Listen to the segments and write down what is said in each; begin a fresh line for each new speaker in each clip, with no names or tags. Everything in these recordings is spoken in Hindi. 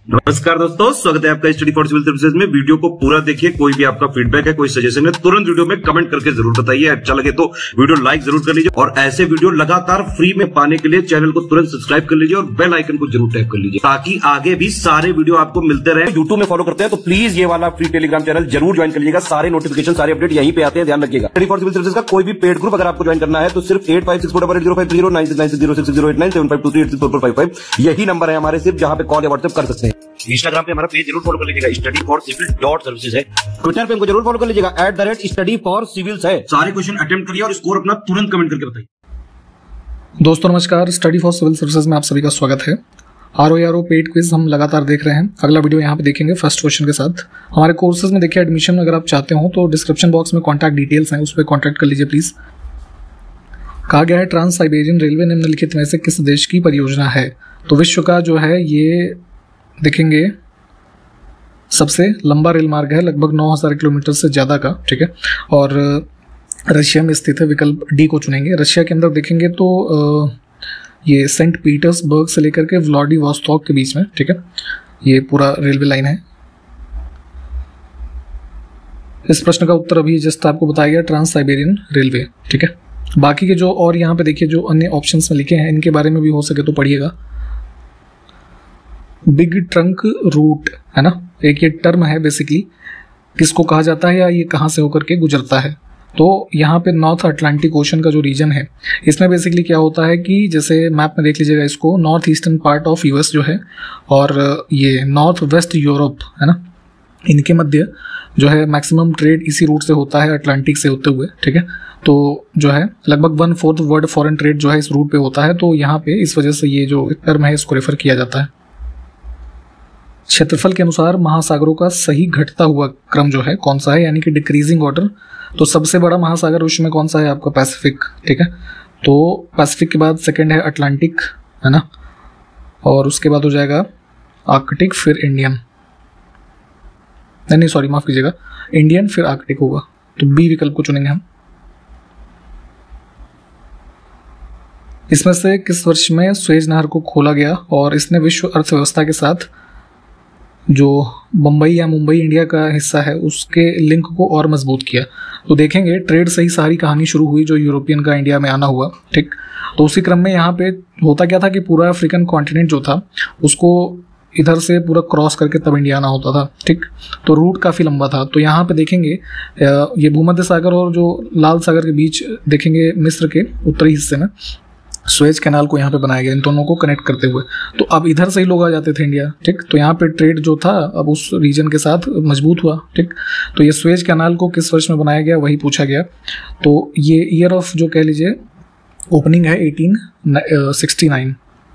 नमस्कार दोस्तों, स्वागत है आपका स्टडी फॉर सिविल सर्विसेज में। वीडियो को पूरा देखिए। कोई भी आपका फीडबैक है, कोई सजेशन है, तुरंत वीडियो में कमेंट करके जरूर बताइए। अच्छा लगे तो वीडियो लाइक जरूर कर लीजिए और ऐसे वीडियो लगातार फ्री में पाने के लिए चैनल को तुरंत सब्सक्राइब कर लीजिए और बेल आइकन को जरूर टैप कर लीजिए ताकि आगे भी सारे वीडियो आपको मिलते रहे। यूट्यूब में फॉलो करते हैं तो प्लीज ये वाला फ्री टेलीग्राम चैनल जरूर ज्वाइन कर लीजिएगा। सारे नोटिफिकेशन, सारे अपडेट यहीं पे आते हैं, ध्यान रखिएगा। स्टडी फॉर सिविल सर्विसेज का कोई भी पेड ग्रुप अगर आपको ज्वाइन करना है तो सिर्फ 8564880509696086089752386455 यही नंबर है हमारे, सिर्फ जहां पे कॉल या व्हाट्सएप कर सकते हैं। इंस्टाग्राम पे हमारा पेज जरूर फॉलो कर लीजिएगा, स्टडी फॉर सिविल .सर्विसेज है। ट्विटर पे हमको जरूर फॉलो कर लीजिएगा, @study for civils है। सारे क्वेश्चन अटेम्प्ट करिए और स्कोर अपना तुरंत कमेंट करके बताइए।
दोस्तों नमस्कार, स्टडी फॉर सिविल सर्विसेज में आप सभी का स्वागत है। आरओ पेड क्विज हम लगातार देख रहे हैं। अगला वीडियो यहाँ पे देखेंगे फर्स्ट क्वेश्चन के साथ। हमारे कोर्सेज में देखिए, एडमिशन अगर आप चाहते हो तो डिस्क्रिप्शन बॉक्स में कॉन्टैक्ट डिटेल्स हैं, उस पर कॉन्टैक्ट कर लीजिए प्लीज। कहा गया है ट्रांस साइबेरियन रेलवे निम्नलिखित में से किस देश की परियोजना है? तो विश्व का जो है ये देखेंगे सबसे लंबा रेल मार्ग है, लगभग 9000 किलोमीटर से ज़्यादा का, ठीक है। और रशिया में स्थित है, विकल्प डी को चुनेंगे। रशिया के अंदर देखेंगे तो ये सेंट पीटर्सबर्ग से लेकर के व्लादिवोस्तोक के बीच में, ठीक है, ये पूरा रेलवे लाइन है। इस प्रश्न का उत्तर अभी जस्ट आपको बताया गया, ट्रांस साइबेरियन रेलवे, ठीक है। बाकी के जो और यहाँ पे देखिए जो अन्य ऑप्शंस में लिखे हैं, इनके बारे में भी हो सके तो पढ़िएगा। बिग ट्रंक रूट है ना, एक ये टर्म है बेसिकली, किसको कहा जाता है या ये कहाँ से होकर के गुजरता है? तो यहाँ पे नॉर्थ अटलांटिक ओशन का जो रीजन है, इसमें बेसिकली क्या होता है कि जैसे मैप में देख लीजिएगा इसको, north eastern part of US जो है और ये नॉर्थ वेस्ट यूरोप है ना, इनके मध्य जो है मैक्सिमम ट्रेड इसी रूट से होता है, अटलांटिक से होते हुए, ठीक है। तो जो है लगभग 1/4 वर्ल्ड फॉरेन ट्रेड जो है इस रूट पे होता है। तो यहाँ पे इस वजह से ये जो टर्म है इसको रेफर किया जाता है। क्षेत्रफल के अनुसार महासागरों का सही घटता हुआ क्रम जो है कौन सा है, यानी कि डिक्रीजिंग ऑर्डर। तो सबसे बड़ा महासागर विश्व में कौन सा है आपका? पैसिफिक, ठीक है। तो पैसिफिक के बाद सेकंड है अटलांटिक, है ना, और उसके बाद हो जाएगा आर्कटिक, फिर इंडियन, नहीं सॉरी माफ कीजिएगा, इंडियन फिर आर्कटिक होगा। तो बी विकल्प को चुनेंगे हम। इसमें से किस वर्ष में स्वेज नहर को खोला गया और इसने विश्व अर्थव्यवस्था के साथ जो बम्बई या मुंबई इंडिया का हिस्सा है उसके लिंक को और मजबूत किया? तो देखेंगे ट्रेड से ही सारी कहानी शुरू हुई, जो यूरोपियन का इंडिया में आना हुआ, ठीक। तो उसी क्रम में यहाँ पे होता क्या था कि पूरा अफ्रीकन कॉन्टिनेंट जो था उसको इधर से पूरा क्रॉस करके तब इंडिया आना होता था, ठीक। तो रूट काफ़ी लंबा था। तो यहाँ पे देखेंगे ये भूमध्य सागर और जो लाल सागर के बीच देखेंगे मिस्र के उत्तरी हिस्से में स्वेज कैनाल को यहाँ पे बनाया गया, इन दोनों को कनेक्ट करते हुए। तो अब इधर से ही लोग आ जाते थे इंडिया, ठीक। तो यहाँ पे ट्रेड जो था अब उस रीजन के साथ मजबूत हुआ, ठीक। तो ये स्वेज कैनाल को किस वर्ष में बनाया गया वही पूछा गया। तो ये ईयर ऑफ जो कह लीजिए ओपनिंग है 1869।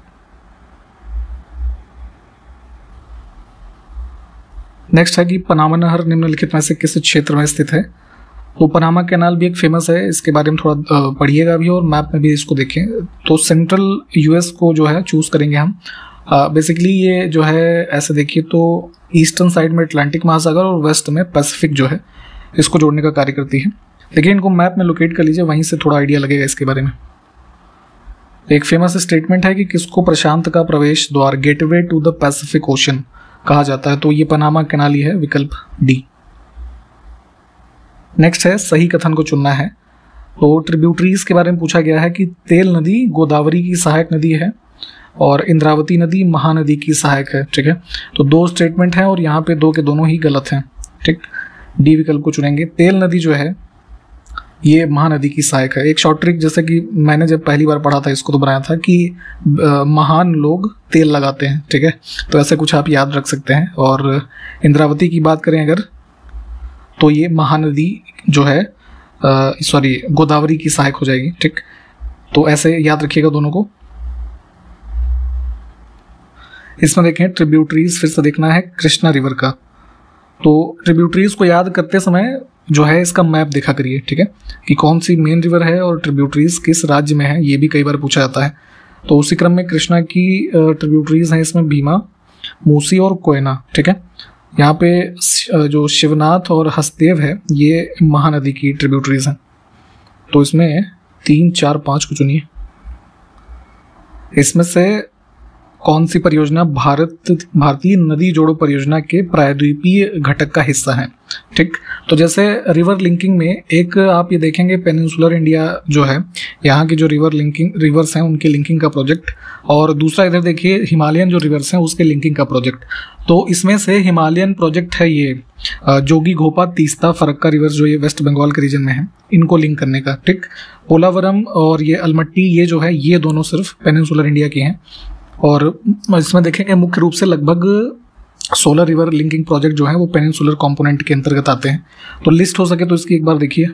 नेक्स्ट है कि पनामा नहर निम्नलिखित में से किस क्षेत्र में स्थित है? तो पनामा कैनाल भी एक फेमस है, इसके बारे में थोड़ा पढ़िएगा भी और मैप में भी इसको देखें। तो सेंट्रल यूएस को जो है चूज़ करेंगे हम। बेसिकली ये जो है ऐसे देखिए तो ईस्टर्न साइड में अटलांटिक महासागर और वेस्ट में पैसिफिक जो है इसको जोड़ने का कार्य करती है। देखिए इनको मैप में लोकेट कर लीजिए, वहीं से थोड़ा आइडिया लगेगा इसके बारे में। एक फेमस स्टेटमेंट है कि किसको प्रशांत का प्रवेश द्वार, gateway to the Pacific Ocean कहा जाता है? तो ये पनामा कैनाल ही है, विकल्प डी। नेक्स्ट है सही कथन को चुनना है। तो ट्रिब्यूटरीज के बारे में पूछा गया है कि तेल नदी गोदावरी की सहायक नदी है और इंद्रावती नदी महानदी की सहायक है, ठीक है। तो दो स्टेटमेंट हैं और यहाँ पे दो के दोनों ही गलत हैं, ठीक। डी विकल्प को चुनेंगे। तेल नदी जो है ये महानदी की सहायक है। एक शॉर्ट ट्रिक जैसे कि मैंने जब पहली बार पढ़ा था इसको तो बनाया था कि महान लोग तेल लगाते हैं, ठीक है। तो ऐसे कुछ आप याद रख सकते हैं। और इंद्रावती की बात करें अगर तो ये महानदी जो है सॉरी गोदावरी की सहायक हो जाएगी, ठीक। तो ऐसे याद रखिएगा दोनों को। इसमें देखें ट्रिब्यूटरीज, फिर से देखना है कृष्णा रिवर का। तो ट्रिब्यूटरीज को याद करते समय जो है इसका मैप देखा करिए, ठीक है, कि कौन सी मेन रिवर है और ट्रिब्यूटरीज किस राज्य में है, ये भी कई बार पूछा जाता है। तो उसी क्रम में कृष्णा की ट्रिब्यूटरीज हैं इसमें भीमा, मूसी और कोयना, ठीक है। यहाँ पे जो शिवनाथ और हसदेव है ये महानदी की ट्रिब्यूटरीज हैं। तो इसमें 3, 4, 5 को चुनिए। इसमें से कौन सी परियोजना भारतीय नदी जोड़ो परियोजना के प्रायद्वीपीय घटक का हिस्सा है। ठीक, तो जैसे रिवर लिंकिंग में एक आप ये देखेंगे पेनिनसुलर इंडिया जो है, यहाँ की जो रिवर्स हैं उनकी लिंकिंग का प्रोजेक्ट, और दूसरा इधर देखिए हिमालयन जो रिवर्स हैं उसके लिंकिंग का प्रोजेक्ट। तो इसमें से हिमालयन प्रोजेक्ट है ये जोगी घोपा तीस्ता फरक्का रिवर्स जो ये वेस्ट बंगाल के रीजन में है, इनको लिंक करने का। ठीक, पोलावरम और ये अलमट्टी ये जो है ये दोनों सिर्फ पेनिनसुलर इंडिया की हैं। और इसमें देखेंगे मुख्य रूप से लगभग 16 रिवर लिंकिंग प्रोजेक्ट जो है वो पेनिनसुलर कंपोनेंट के अंतर्गत आते हैं। तो लिस्ट हो सके तो इसकी एक बार देखिए।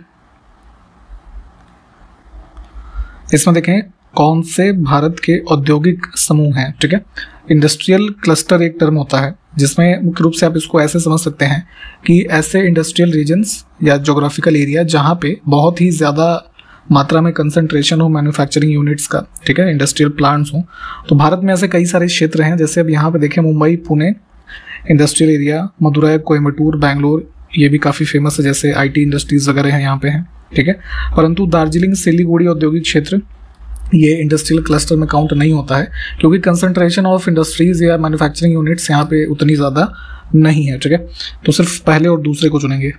इसमें देखें कौन से भारत के औद्योगिक समूह हैं। ठीक है, इंडस्ट्रियल क्लस्टर एक टर्म होता है जिसमें मुख्य रूप से आप इसको ऐसे समझ सकते हैं कि ऐसे इंडस्ट्रियल रीजन्स या जोग्राफिकल एरिया जहाँ पे बहुत ही ज़्यादा मात्रा में कंसंट्रेशन हो मैन्युफैक्चरिंग यूनिट्स का। ठीक है, इंडस्ट्रियल प्लांट्स हो। तो भारत में ऐसे कई सारे क्षेत्र हैं, जैसे अब यहाँ पे देखें मुंबई पुणे इंडस्ट्रियल एरिया, मदुरई कोयम्बटूर बैंगलोर ये भी काफ़ी फेमस है, जैसे आईटी इंडस्ट्रीज वगैरह हैं यहाँ पे हैं। ठीक है, परंतु दार्जिलिंग सिलीगुड़ी औद्योगिक क्षेत्र ये इंडस्ट्रियल क्लस्टर में काउंट नहीं होता है क्योंकि कंसंट्रेशन ऑफ इंडस्ट्रीज या मैन्युफैक्चरिंग यूनिट्स यहाँ पे उतनी ज़्यादा नहीं है। ठीक है, तो सिर्फ पहले और दूसरे को चुनेंगे।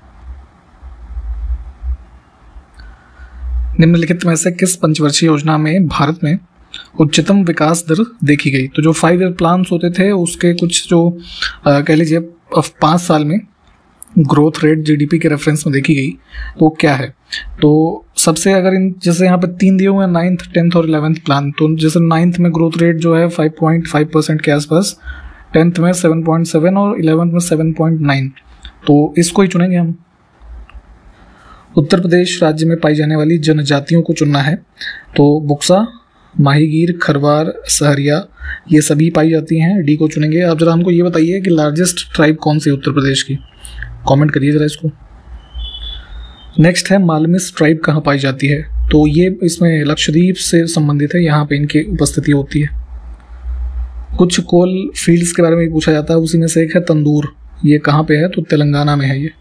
निम्नलिखित में से किस पंचवर्षीय योजना में भारत में उच्चतम विकास दर देखी गई। तो जो 5 ईयर प्लान्स होते थे उसके कुछ जो कह लीजिए 5 साल में ग्रोथ रेट जीडीपी के रेफरेंस में देखी गई तो क्या है। तो सबसे अगर इन जैसे यहाँ पे 3 दिए हुए हैं 9th 10th और 11th प्लान, तो जैसे 9th में ग्रोथ रेट जो है 5.5% के आसपास, 10th में 7.7 और 11th में 7.9, तो इसको ही चुनेंगे हम। उत्तर प्रदेश राज्य में पाई जाने वाली जनजातियों को चुनना है, तो बुक्सा माहीगीर खरवार सहरिया ये सभी पाई जाती हैं, डी को चुनेंगे। आप जरा हमको ये बताइए कि लार्जेस्ट ट्राइब कौन सी उत्तर प्रदेश की, कमेंट करिए जरा इसको। नेक्स्ट है मालमिस ट्राइब कहाँ पाई जाती है, तो ये इसमें लक्षद्वीप से संबंधित है, यहाँ पे इनकी उपस्थिति होती है। कुछ कोल फील्ड्स के बारे में भी पूछा जाता है, उसी में से एक है तंदूर, ये कहाँ पे है, तो तेलंगाना में है ये।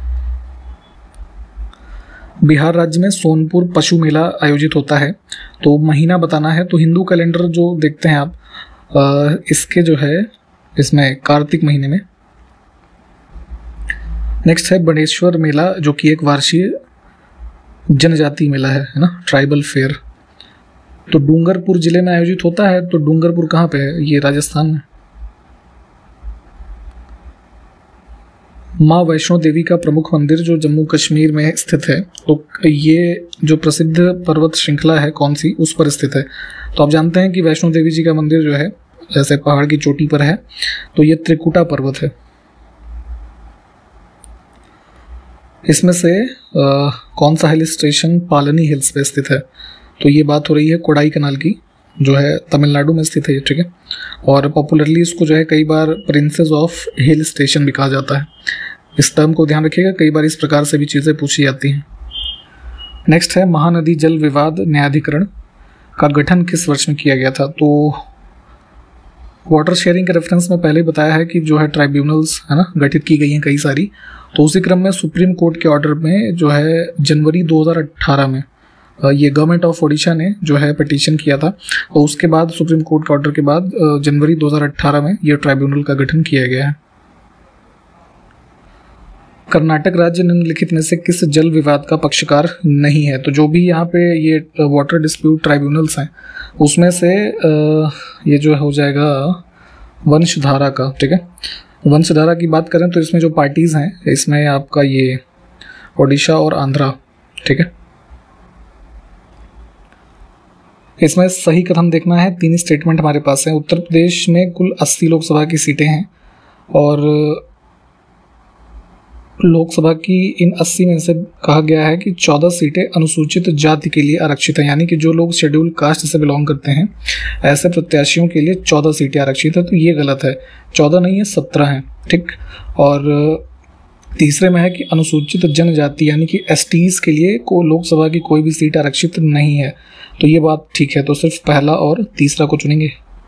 बिहार राज्य में सोनपुर पशु मेला आयोजित होता है, तो महीना बताना है। तो हिंदू कैलेंडर जो देखते हैं आप इसके जो है इसमें कार्तिक महीने में। नेक्स्ट है बनेश्वर मेला जो कि एक वार्षिक जनजाति मेला है ना, ट्राइबल फेयर। तो डूंगरपुर जिले में आयोजित होता है, तो डूंगरपुर कहाँ पे है, ये राजस्थान में। माँ वैष्णो देवी का प्रमुख मंदिर जो जम्मू कश्मीर में स्थित है, तो ये जो प्रसिद्ध पर्वत श्रृंखला है कौन सी, उस पर स्थित है। तो आप जानते हैं कि वैष्णो देवी जी का मंदिर जो है जैसे पहाड़ की चोटी पर है, तो ये त्रिकुटा पर्वत है। इसमें से कौन सा हिल स्टेशन पालनी हिल्स पे स्थित है, तो ये बात हो रही है कोडाई कनाल की जो है तमिलनाडु में स्थित है। ठीक है, और पॉपुलरली इसको जो है कई बार प्रिंसेस ऑफ हिल स्टेशन भी कहा जाता है। इस टर्म को ध्यान रखिएगा, कई बार इस प्रकार से भी चीज़ें पूछी जाती हैं। नेक्स्ट है महानदी जल विवाद न्यायाधिकरण का गठन किस वर्ष में किया गया था। तो वाटर शेयरिंग के रेफरेंस में पहले बताया है कि जो है ट्राइब्यूनल्स है ना गठित की गई हैं कई सारी, तो उसी क्रम में सुप्रीम कोर्ट के ऑर्डर में जो है जनवरी 2018 में ये गवर्नमेंट ऑफ ओडिशा ने जो है पिटीशन किया था, और उसके बाद सुप्रीम कोर्ट के ऑर्डर के बाद जनवरी 2018 में ये ट्राइब्यूनल का गठन किया गया है। कर्नाटक राज्य निम्नलिखित में से किस जल विवाद का पक्षकार नहीं है। तो जो भी यहाँ पे ये वाटर डिस्प्यूट ट्राइब्यूनल्स हैं उसमें से ये जो हो जाएगा वंशधारा का। ठीक है, वंशधारा की बात करें तो इसमें जो पार्टीज हैं इसमें आपका ये ओडिशा और आंध्रा। ठीक है, इसमें सही कथन देखना है, 3 स्टेटमेंट हमारे पास है। उत्तर प्रदेश में कुल 80 लोकसभा की सीटें हैं और लोकसभा की इन 80 में से कहा गया है कि 14 सीटें अनुसूचित जाति के लिए आरक्षित हैं, यानी कि जो लोग शेड्यूल कास्ट से बिलोंग करते हैं ऐसे प्रत्याशियों के लिए 14 सीटें आरक्षित है। तो ये गलत है, 14 नहीं है 17 हैं। ठीक, और तीसरे में है कि अनुसूचित जनजाति यानी कि एसटीज के लिए को लोकसभा की कोई भी सीट आरक्षित नहीं है, तो ये बात ठीक है। तो सिर्फ पहला और तीसरा को चुनेंगे।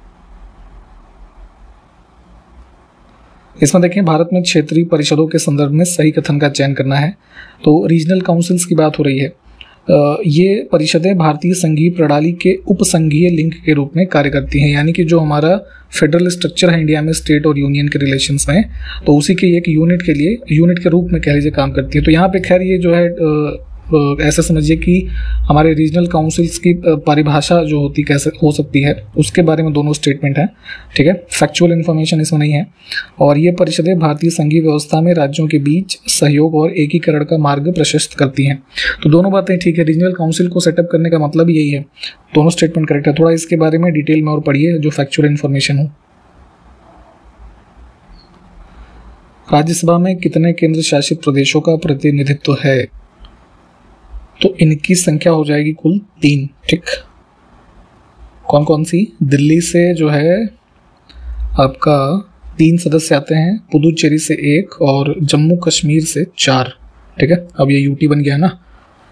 इसमें देखें भारत में क्षेत्रीय परिषदों के संदर्भ में सही कथन का चयन करना है। तो रीजनल काउंसिल्स की बात हो रही है, ये परिषदें भारतीय संघीय प्रणाली के उपसंघीय लिंक के रूप में कार्य करती हैं, यानी कि जो हमारा फेडरल स्ट्रक्चर है इंडिया में स्टेट और यूनियन के रिलेशंस में, तो उसी के एक यूनिट के लिए यूनिट के रूप में कह लीजिए काम करती है। तो यहाँ पे खैर ये जो है ऐसा समझिए कि हमारे रीजनल काउंसिल्स की परिभाषा जो होती कैसे हो सकती है उसके बारे में दोनों स्टेटमेंट हैं, ठीक है। फैक्चुअल इन्फॉर्मेशन इसमें नहीं है। और ये परिषदें भारतीय संघीय व्यवस्था में राज्यों के बीच सहयोग और एकीकरण का मार्ग प्रशस्त करती हैं। तो दोनों बातें ठीक है। रीजनल काउंसिल को सेटअप करने का मतलब यही है। दोनों स्टेटमेंट करेक्ट है। थोड़ा इसके बारे में डिटेल में और पढ़िए जो फैक्चुअल इन्फॉर्मेशन हो। राज्यसभा में कितने केंद्र शासित प्रदेशों का प्रतिनिधित्व है? तो इनकी संख्या हो जाएगी कुल 3, ठीक। कौन कौन सी? दिल्ली से जो है आपका 3 सदस्य आते हैं, पुदुचेरी से 1 और जम्मू कश्मीर से 4, ठीक है। अब ये यूटी बन गया ना।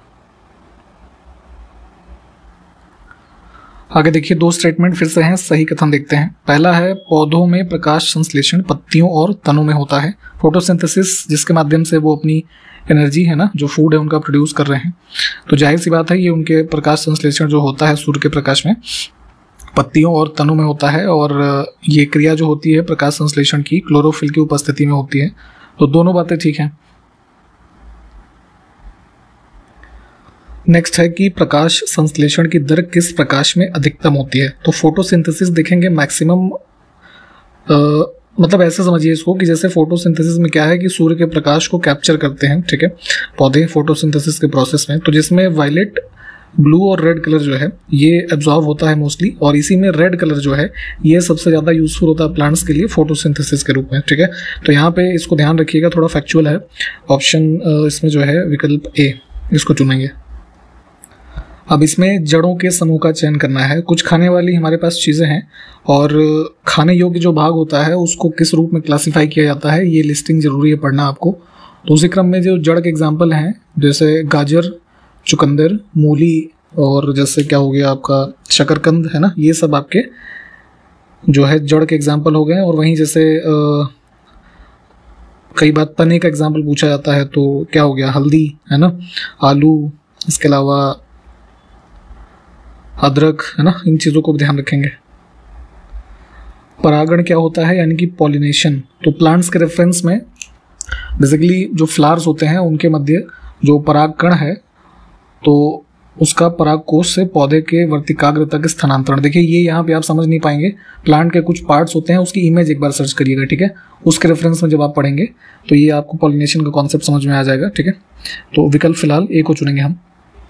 आगे देखिए 2 स्टेटमेंट फिर से हैं, सही कथन देखते हैं। पहला है पौधों में प्रकाश संश्लेषण पत्तियों और तनों में होता है। फोटोसिंथेसिस जिसके माध्यम से वो अपनी एनर्जी है ना, जो फूड है उनका प्रोड्यूस कर रहे हैं, तो जाहिर सी बात है ये उनके प्रकाश संश्लेषण जो होता है सूर्य के प्रकाश में पत्तियों और तनों में होता है। और ये क्रिया जो होती है प्रकाश संश्लेषण की क्लोरोफिल की उपस्थिति में होती है। तो दोनों बातें ठीक हैं। नेक्स्ट है कि प्रकाश संश्लेषण की दर किस प्रकाश में अधिकतम होती है? तो फोटोसिंथेसिस देखेंगे मैक्सिमम, मतलब ऐसे समझिए इसको कि जैसे फोटोसिंथेसिस में क्या है कि सूर्य के प्रकाश को कैप्चर करते हैं, ठीक है, पौधे फोटोसिंथेसिस के प्रोसेस में। तो जिसमें वायलेट, ब्लू और रेड कलर जो है ये एब्जॉर्ब होता है मोस्टली, और इसी में रेड कलर जो है ये सबसे ज़्यादा यूजफुल होता है प्लांट्स के लिए फोटोसिंथेसिस के रूप में, ठीक है। तो यहाँ पे इसको ध्यान रखिएगा, थोड़ा फैक्चुअल है। ऑप्शन इसमें जो है विकल्प ए इसको चुनेंगे। अब इसमें जड़ों के समूह का चयन करना है। कुछ खाने वाली हमारे पास चीज़ें हैं और खाने योग्य जो भाग होता है उसको किस रूप में क्लासिफाई किया जाता है, ये लिस्टिंग जरूरी है पढ़ना आपको। तो उसी क्रम में जो जड़ के एग्जाम्पल हैं जैसे गाजर, चुकंदर, मूली और जैसे क्या हो गया आपका शकरकंद, है ना, ये सब आपके जो है जड़ के एग्जाम्पल हो गए। और वहीं जैसे कई बार तने का एग्जाम्पल पूछा जाता है तो क्या हो गया, हल्दी, है ना, आलू, इसके अलावा अदरक, है ना, इन चीज़ों को भी ध्यान रखेंगे। परागण क्या होता है, यानी कि पॉलिनेशन। तो प्लांट्स के रेफरेंस में बेसिकली जो फ्लावर्स होते हैं उनके मध्य जो परागकण है तो उसका परागकोश से पौधे के वर्तिकाग्र तक स्थानांतरण। देखिए ये यहाँ पे आप समझ नहीं पाएंगे, प्लांट के कुछ पार्ट्स होते हैं उसकी इमेज एक बार सर्च करिएगा, ठीक है। उसके रेफरेंस में जब आप पढ़ेंगे तो ये आपको पॉलिनेशन का कॉन्सेप्ट समझ में आ जाएगा, ठीक है। तो विकल्प फिलहाल ए को चुनेंगे हम।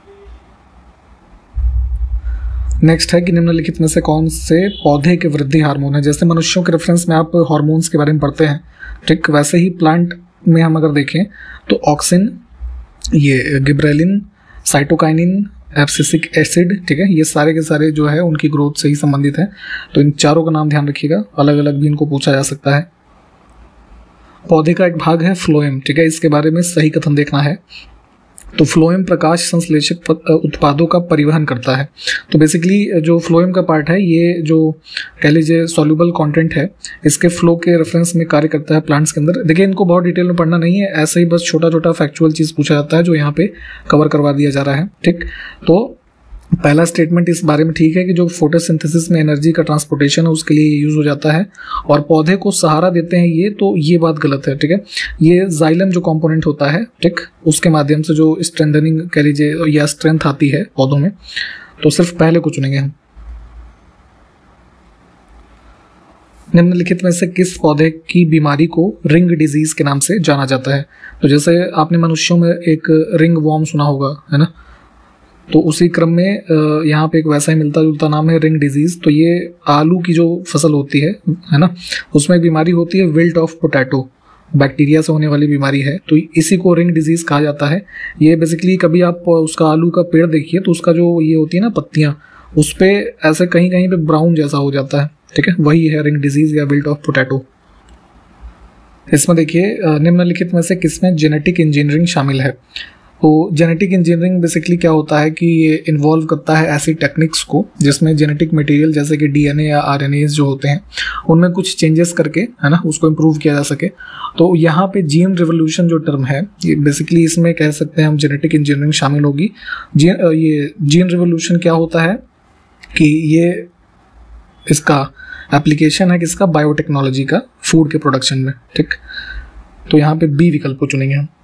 नेक्स्ट है कि निम्नलिखित में से कौन से पौधे के वृद्धि हार्मोन है। जैसे मनुष्यों के रेफरेंस में आप हार्मोन्स के बारे में पढ़ते हैं, ठीक, वैसे ही प्लांट में हम अगर देखें तो ऑक्सिन, ये गिबरेलिन, साइटोकाइनिन, एब्सिसिक एसिड, ठीक है, ये सारे के सारे जो है उनकी ग्रोथ से ही संबंधित है। तो इन चारों का नाम ध्यान रखिएगा, अलग अलग भी इनको पूछा जा सकता है। पौधे का एक भाग है फ्लोएम, ठीक है, इसके बारे में सही कथन देखना है। तो फ्लोएम प्रकाश संश्लेषक उत्पादों का परिवहन करता है। तो बेसिकली जो फ्लोएम का पार्ट है ये जो कह लीजिए सॉल्युबल कंटेंट है इसके फ्लो के रेफरेंस में कार्य करता है प्लांट्स के अंदर। देखिए इनको बहुत डिटेल में पढ़ना नहीं है, ऐसे ही बस छोटा छोटा फैक्चुअल चीज़ पूछा जाता है जो यहाँ पे कवर करवा दिया जा रहा है, ठीक। तो पहला स्टेटमेंट इस बारे में ठीक है कि जो फोटोसिंथेसिस में एनर्जी का ट्रांसपोर्टेशन है उसके लिए यूज हो जाता है और पौधे को सहारा देते हैं ये, तो ये बात गलत है, ठीक है। ये जाइलम जो कंपोनेंट होता है, ठीक, उसके माध्यम से जो स्ट्रेंथनिंग कह लीजिए या स्ट्रेंथ आती है पौधों में। तो सिर्फ पहले को चुनेंगे हम। निम्नलिखित में से किस पौधे की बीमारी को रिंग डिजीज के नाम से जाना जाता है? तो जैसे आपने मनुष्यों में एक रिंग वॉर्म सुना होगा, है ना, तो उसी क्रम में यहाँ पे एक वैसा ही मिलता जुलता नाम है रिंग डिजीज। तो ये आलू की जो फसल होती है ना, उसमें एक बीमारी होती है विल्ट ऑफ पोटैटो, बैक्टीरिया से होने वाली बीमारी है। तो इसी को रिंग डिजीज कहा जाता है। ये बेसिकली कभी आप उसका आलू का पेड़ देखिए तो उसका जो ये होती है ना पत्तियाँ, उस पर ऐसे कहीं कहीं पे ब्राउन जैसा हो जाता है, ठीक है, वही है रिंग डिजीज या विल्ट ऑफ पोटैटो। इसमें देखिए निम्नलिखित में से किसमें जेनेटिक इंजीनियरिंग शामिल है? तो जेनेटिक इंजीनियरिंग बेसिकली क्या होता है कि ये इन्वॉल्व करता है ऐसी टेक्निक्स को जिसमें जेनेटिक मटेरियल जैसे कि डीएनए या आरएनए जो होते हैं उनमें कुछ चेंजेस करके, है ना, उसको इम्प्रूव किया जा सके। तो यहाँ पे जीन रिवोल्यूशन जो टर्म है, ये बेसिकली इसमें कह सकते हैं हम जेनेटिक इंजीनियरिंग शामिल होगी। ये जीन रिवोल्यूशन क्या होता है कि ये इसका एप्लीकेशन है किसका, बायोटेक्नोलॉजी का, फूड के प्रोडक्शन में। ठीक, तो यहाँ पे बी विकल्प को चुनेंगे हम।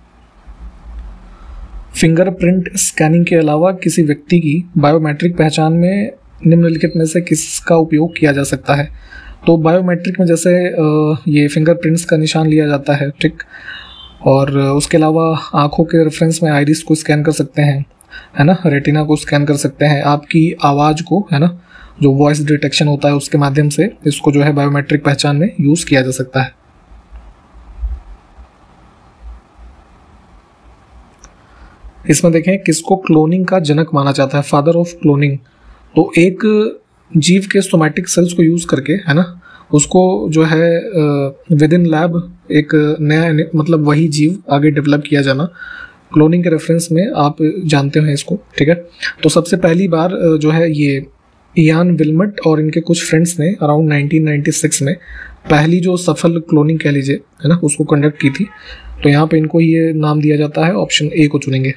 फिंगरप्रिंट स्कैनिंग के अलावा किसी व्यक्ति की बायोमेट्रिक पहचान में निम्नलिखित में से किसका उपयोग किया जा सकता है। तो बायोमेट्रिक में जैसे ये फिंगरप्रिंट्स का निशान लिया जाता है, ठीक, और उसके अलावा आंखों के रेफरेंस में आइरिस को स्कैन कर सकते हैं, है ना, रेटिना को स्कैन कर सकते हैं, आपकी आवाज़ को, है ना, जो वॉइस डिटेक्शन होता है उसके माध्यम से इसको जो है बायोमेट्रिक पहचान में यूज़ किया जा सकता है। इसमें देखें किसको क्लोनिंग का जनक माना जाता है, फादर ऑफ क्लोनिंग। तो एक जीव के सोमैटिक सेल्स को यूज़ करके, है ना, उसको जो है विद इन लैब एक नया मतलब वही जीव आगे डेवलप किया जाना, क्लोनिंग के रेफरेंस में आप जानते हैं इसको। ठीक है, तो सबसे पहली बार जो है ये इयान विल्मट और इनके कुछ फ्रेंड्स ने अराउंड 1996 में पहली जो सफल क्लोनिंग कह लीजिए, है ना, उसको कंडक्ट की थी। तो यहाँ पे इनको ये नाम दिया जाता है, ऑप्शन ए को चुनेंगे।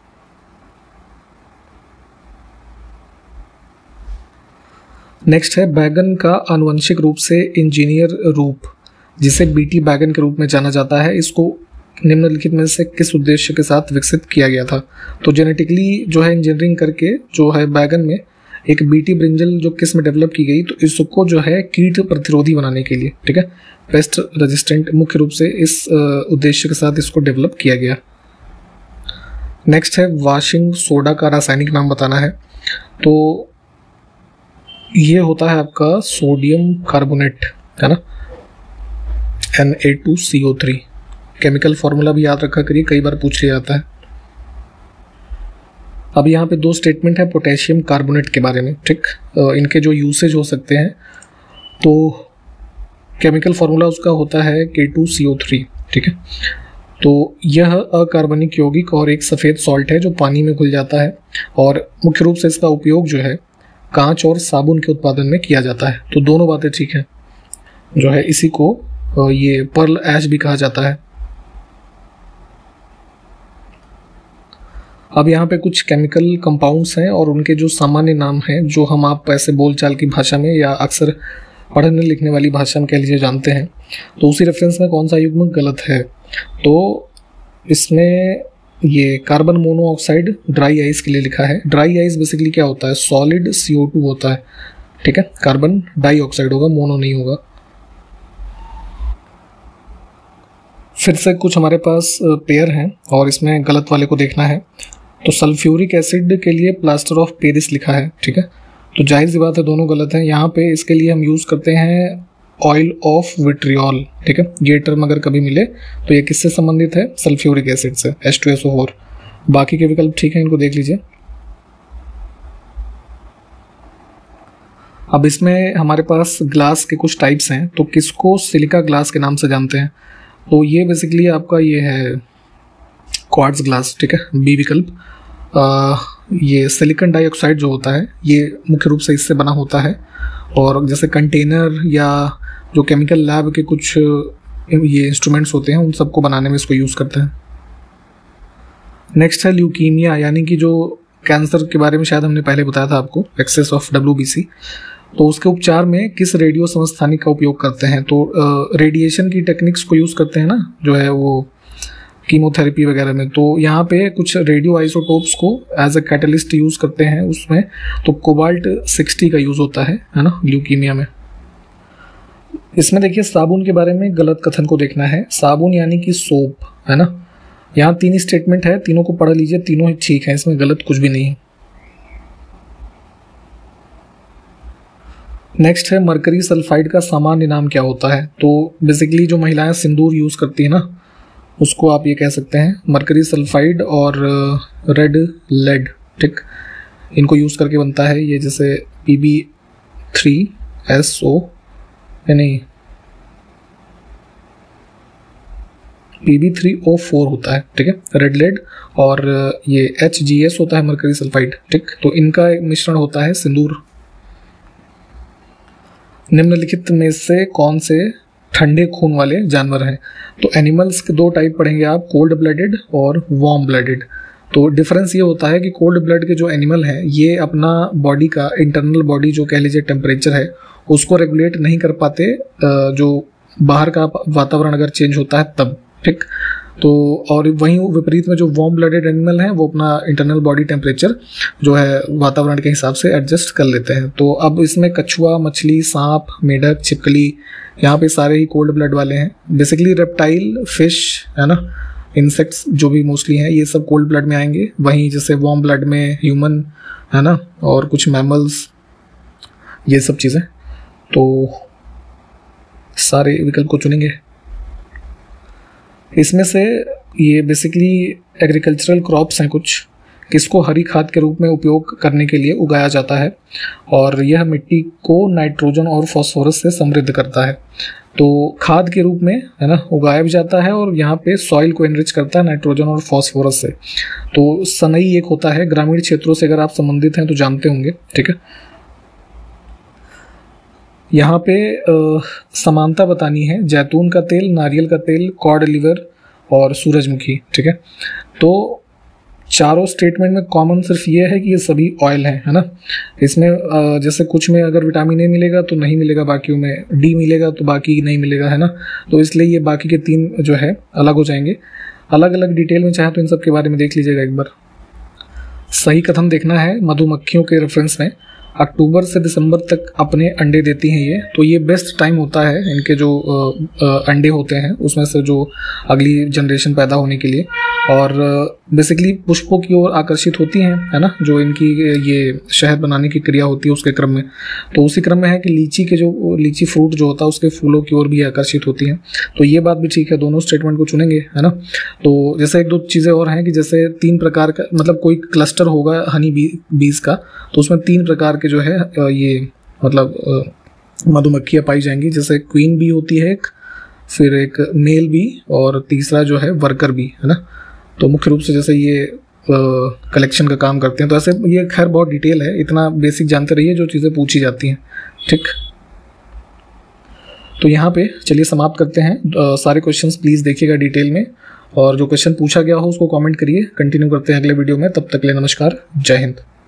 नेक्स्ट है बैगन का आनुवंशिक रूप से इंजीनियर रूप, जिसे बीटी बैगन के रूप में जाना जाता है, इसको निम्नलिखित में से किस उद्देश्य के साथ विकसित किया गया था। तो जेनेटिकली जो है इंजीनियरिंग करके जो है बैगन में एक बीटी ब्रिंजल जो किस्म डेवलप की गई, तो इसको जो है कीट प्रतिरोधी बनाने के लिए, ठीक है, पेस्ट रेजिस्टेंट, मुख्य रूप से इस उद्देश्य के साथ इसको डेवलप किया गया। नेक्स्ट है वॉशिंग सोडा का रासायनिक नाम बताना है। तो ये होता है आपका सोडियम कार्बोनेट, है ना, Na2CO3। केमिकल फॉर्मूला भी याद रखा करिए, कई बार पूछ लिया जाता है। अब यहाँ पे दो स्टेटमेंट है पोटेशियम कार्बोनेट के बारे में, ठीक, इनके जो यूसेज हो सकते हैं। तो केमिकल फॉर्मूला उसका होता है K2CO3, ठीक है। तो यह अकार्बनिक यौगिक और एक सफ़ेद सॉल्ट है जो पानी में घुल जाता है, और मुख्य रूप से इसका उपयोग जो है कांच और साबुन के उत्पादन में किया जाता है। तो दोनों बातें ठीक हैं, जो है इसी को ये पर्ल ऐश भी कहा जाता है। अब यहाँ पे कुछ केमिकल कंपाउंड्स हैं और उनके जो सामान्य नाम हैं, जो हम आप ऐसे बोलचाल की भाषा में या अक्सर पढ़ने लिखने वाली भाषा में कह लीजिए जानते हैं। तो उसी रेफरेंस में कौन सा युग्म गलत है। तो इसमें ये कार्बन मोनोऑक्साइड ड्राई आइस के लिए लिखा है। ड्राई आइस बेसिकली क्या होता है, सॉलिड CO2 होता है, ठीक है, कार्बन डाइऑक्साइड होगा, मोनो नहीं होगा। फिर से कुछ हमारे पास पेयर हैं और इसमें गलत वाले को देखना है। तो सल्फ्यूरिक एसिड के लिए प्लास्टर ऑफ पेरिस लिखा है, ठीक है, तो जाहिर सी बात है दोनों गलत हैं। यहाँ पे इसके लिए हम यूज़ करते हैं ऑयल ऑफ विट्रियोल, ठीक है। ये टर्म अगर कभी मिले तो ये किससे संबंधित है, सल्फ्यूरिक एसिड से, H2SO4। बाकी के विकल्प ठीक है, इनको देख लीजिए। अब इसमें हमारे पास ग्लास के कुछ टाइप्स हैं, तो किसको सिलिका ग्लास के नाम से जानते हैं। तो ये बेसिकली आपका ये है क्वार्ट्ज ग्लास, ठीक है, बी विकल्प। ये सिलिकॉन डाइऑक्साइड जो होता है ये मुख्य रूप से इससे बना होता है, और जैसे कंटेनर या जो केमिकल लैब के कुछ ये इंस्ट्रूमेंट्स होते हैं उन सबको बनाने में इसको यूज़ करते हैं। नेक्स्ट है ल्यूकीमिया, यानी कि जो कैंसर के बारे में शायद हमने पहले बताया था आपको, एक्सेस ऑफ WBC। तो उसके उपचार में किस रेडियो समस्थानिक का उपयोग करते हैं। तो रेडिएशन की टेक्निक्स को यूज़ करते हैं ना, जो है वो कीमोथेरेपी वगैरह में। तो यहाँ पे कुछ रेडियो आइसोटोप्स को एज अ कैटलिस्ट यूज़ करते हैं उसमें, तो कोबाल्ट 60 का यूज़ होता है ना, ल्यूकीमिया में। इसमें देखिए साबुन के बारे में गलत कथन को देखना है। साबुन यानी कि सोप, है ना। यहाँ 3 स्टेटमेंट है, तीनों को पढ़ लीजिए, तीनों ही ठीक है, इसमें गलत कुछ भी नहीं है। नेक्स्ट है मरकरी सल्फाइड का सामान्य नाम क्या होता है। तो बेसिकली जो महिलाएं सिंदूर यूज़ करती है ना, उसको आप ये कह सकते हैं मरकरी सल्फाइड और रेड लेड, ठीक, इनको यूज़ करके बनता है ये, जैसे PB3SO, नहीं Pb3O4 होता है, ठीक है, रेड लेड, और ये HGS होता है मरकरी सल्फाइड, ठीक। तो इनका एक मिश्रण होता है सिंदूर। निम्नलिखित में से कौन से ठंडे खून वाले जानवर हैं? तो एनिमल्स के 2 टाइप पढ़ेंगे आप, कोल्ड ब्लडेड और वार्म ब्लडेड। तो डिफरेंस ये होता है कि कोल्ड ब्लड के जो एनिमल हैं ये अपना बॉडी का इंटरनल बॉडी जो कह लीजिए टेम्परेचर है उसको रेगुलेट नहीं कर पाते, जो बाहर का वातावरण अगर चेंज होता है तब, ठीक। तो और वहीं विपरीत में जो वार्म ब्लडेड एनिमल हैं वो अपना इंटरनल बॉडी टेम्परेचर जो है वातावरण के हिसाब से एडजस्ट कर लेते हैं। तो अब इसमें कछुआ, मछली, सांप, मेढक, छिपकली, यहाँ पे सारे ही कोल्ड ब्लड वाले हैं। बेसिकली रेप्टाइल, फिश, है ना, इंसेक्ट्स जो भी मोस्टली हैं ये सब कोल्ड ब्लड में आएंगे। वहीं जैसे वार्म ब्लड में ह्यूमन, है ना, और कुछ मैमल्स, ये सब चीज़ें। तो सारे विकल्प को चुनेंगे। इसमें से ये बेसिकली एग्रीकल्चरल क्रॉप्स हैं कुछ, किसको हरी खाद के रूप में उपयोग करने के लिए उगाया जाता है, और यह मिट्टी को नाइट्रोजन और फास्फोरस से समृद्ध करता है। तो खाद के रूप में, है ना, उगाया भी जाता है और यहाँ पे सॉइल को एनरिच करता है नाइट्रोजन और फास्फोरस से। तो सनई एक होता है, ग्रामीण क्षेत्रों से अगर आप संबंधित हैं तो जानते होंगे, ठीक है। यहाँ पे समानता बतानी है, जैतून का तेल, नारियल का तेल, कॉड लिवर और सूरजमुखी, ठीक है। तो चारों स्टेटमेंट में कॉमन सिर्फ ये है कि ये सभी ऑयल हैं, है ना। इसमें जैसे कुछ में अगर विटामिन ए मिलेगा तो नहीं मिलेगा, बाकियों में डी मिलेगा तो बाकी नहीं मिलेगा, है ना। तो इसलिए ये बाकी के 3 जो है अलग हो जाएंगे। अलग अलग डिटेल में चाहे तो इन सब के बारे में देख लीजिएगा एक बार। सही कथन देखना है मधुमक्खियों के रेफरेंस में। अक्टूबर से दिसंबर तक अपने अंडे देती हैं ये, तो ये बेस्ट टाइम होता है इनके जो अंडे होते हैं उसमें से जो अगली जनरेशन पैदा होने के लिए। और बेसिकली पुष्पों की ओर आकर्षित होती हैं, है ना, जो इनकी ये शहद बनाने की क्रिया होती है उसके क्रम में। तो उसी क्रम में है कि लीची फ्रूट जो होता है उसके फूलों की ओर भी आकर्षित होती हैं। तो ये बात भी ठीक है, दोनों स्टेटमेंट को चुनेंगे, है ना। तो जैसे 1-2 चीज़ें और हैं कि जैसे 3 प्रकार का, मतलब कोई क्लस्टर होगा हनी बीज का, तो उसमें 3 प्रकार के जो है ये मतलब मधुमक्खियाँ पाई जाएंगी। जैसे क्वीन बी होती है एक, फिर एक मेल बी, और तीसरा जो है वर्कर बी, है ना। तो मुख्य रूप से जैसे ये कलेक्शन का काम करते हैं। तो ऐसे ये खैर बहुत डिटेल है, इतना बेसिक जानते रहिए जो चीज़ें पूछी जाती हैं, ठीक। तो यहाँ पे चलिए समाप्त करते हैं। सारे क्वेश्चंस प्लीज़ देखिएगा डिटेल में, और जो क्वेश्चन पूछा गया हो उसको कमेंट करिए। कंटिन्यू करते हैं अगले वीडियो में, तब तक के लिए नमस्कार, जय हिंद।